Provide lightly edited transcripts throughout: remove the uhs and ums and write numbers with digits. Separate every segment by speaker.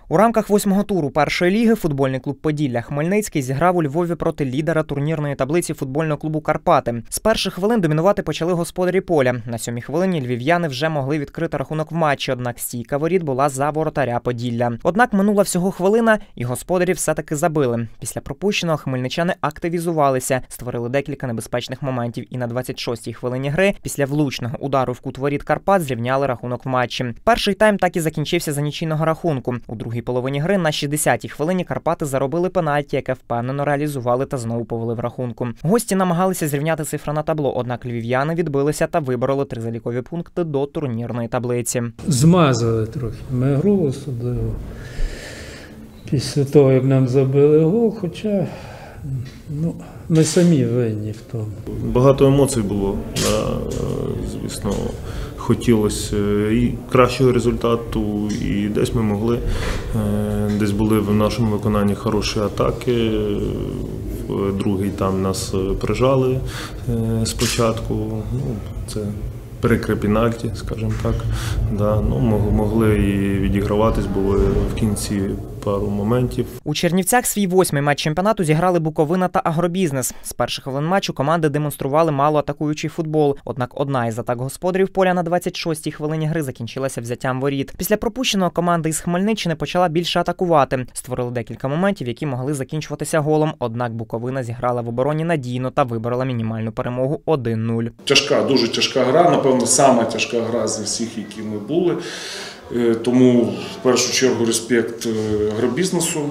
Speaker 1: У рамках 8-го туру першої ліги футбольний клуб «Поділля» Хмельницький зіграв у Львові проти лідера турнірної таблиці футбольного клубу «Карпати». З перших хвилин домінувати почали господарі поля. На 7-й хвилині львів'яни вже могли відкрити рахунок в матчі, однак стійка воріт була за воротаря «Поділля». Однак минула всього хвилина, і господарі все-таки забили. Після пропущеного хмельничани активізувалися, створили декілька небезпечних моментів і на 26-й хвилині гри після влучного удару в кут воріт Карпат зрівняли рахунок в матчі. Перший тайм так і закінчився за нічийного рахунку. У другій половині гри на 60-й хвилині Карпати заробили пенальті, яке впевнено реалізували та знову повели в рахунку. Гості намагалися зрівняти цифри на табло, однак львів'яни відбилися та вибороли 3 залікові пункти до турнірної таблиці.
Speaker 2: Змазали трохи ми гру особливо після того, як нам забили гол, хоча ми самі винні в тому.
Speaker 3: Багато емоцій було, звісно, хотілося і кращого результату, і десь ми могли, десь були в нашому виконанні хороші атаки, в другий там нас прижали спочатку, це прикре пенальті, скажімо так, могли і відіграватись, були в кінці пару моментів.
Speaker 1: У Чернівцях свій 8-й матч чемпіонату зіграли Буковина та Агробізнес. З перших хвилин матчу команди демонстрували мало атакуючий футбол, однак одна із атак господарів поля на 26-й хвилині гри закінчилася взяттям воріт. Після пропущеного команда із Хмельниччини почала більше атакувати. Створили декілька моментів, які могли закінчуватися голом, однак Буковина зіграла в обороні надійно та виборола мінімальну перемогу 1-0.
Speaker 4: Тяжка, дуже тяжка гра, напевно, сама тяжка гра зі всіх, які ми були. Тому в першу чергу респект агробізнесу.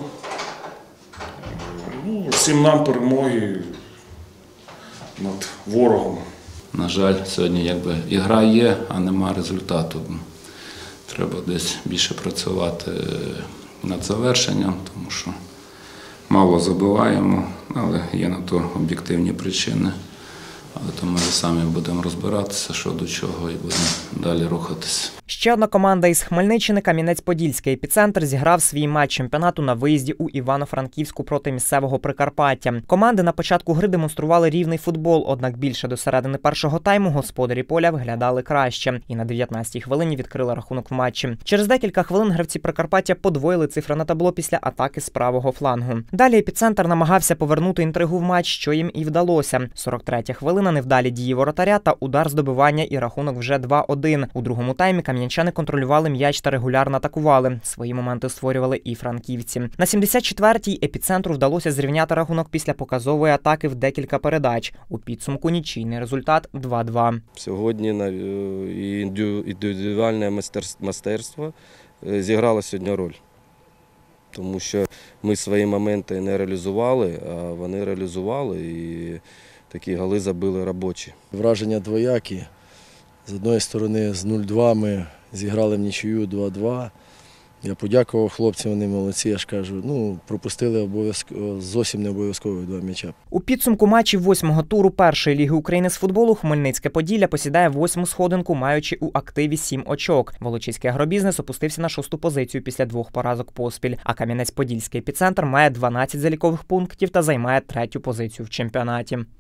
Speaker 4: Всім нам перемоги над ворогом.
Speaker 5: На жаль, сьогодні і гра є, а нема результату. Треба десь більше працювати над завершенням, тому що мало забиваємо, але є на то об'єктивні причини. Але то ми самі будемо розбиратися, що до чого, і будемо далі рухатися.
Speaker 1: Ще одна команда із Хмельниччини, Кам'янець-Подільський епіцентр, зіграв свій матч чемпіонату на виїзді у Івано-Франківську проти місцевого Прикарпаття. Команди на початку гри демонстрували рівний футбол, однак більше до середини першого тайму господарі поля виглядали краще. І на 19-й хвилині відкрили рахунок в матчі. Через декілька хвилин гравці Прикарпаття подвоїли цифри на табло після атаки з правого флангу. Далі епіцентр намагався повернути інтригу в матч, що їм і вдалося. 43-я хвилина, невдалі дії воротаря та удар з добивання, і рахунок вже 2-1. У другому таймі кам'янчани контролювали м'яч та регулярно атакували. Свої моменти створювали і франківці. На 74-й епіцентру вдалося зрівняти рахунок після показової атаки в декілька передач. У підсумку нічийний результат 2-2.
Speaker 6: Сьогодні індивідуальне майстерство зіграло сьогодні роль. Тому що ми свої моменти не реалізували, а вони реалізували, і такі голи забили робочі.
Speaker 7: Враження двоякі. З однієї сторони, з 0-2 ми зіграли в нічию 2-2. Я подякував хлопцям, вони молодці, я ж кажу, пропустили зовсім не обов'язково 2 м'яча.
Speaker 1: У підсумку матчів 8-го туру першої ліги України з футболу Хмельницьке Поділля посідає 8-му сходинку, маючи у активі 7 очок. Волочиський агробізнес опустився на 6-ту позицію після 2 поразок поспіль, а Кам'янець-Подільський епіцентр має 12 залікових пунктів та займає 3-ю позицію в чемпіонаті.